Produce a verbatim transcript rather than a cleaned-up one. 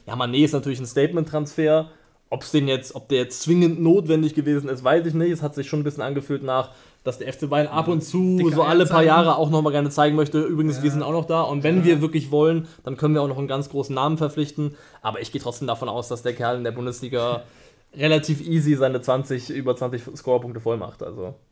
Ja, Mané ist natürlich ein Statement-Transfer. Ob's den jetzt, ob der jetzt zwingend notwendig gewesen ist, weiß ich nicht. Es hat sich schon ein bisschen angefühlt nach, dass der F C Bayern ab und zu Dicke so alle paar Eier zeigen. Jahre auch nochmal gerne zeigen möchte. Übrigens, Ja. wir sind auch noch da. Und wenn Ja. wir wirklich wollen, dann können wir auch noch einen ganz großen Namen verpflichten. Aber ich gehe trotzdem davon aus, dass der Kerl in der Bundesliga relativ easy seine zwanzig, über zwanzig Scorerpunkte voll macht. Also.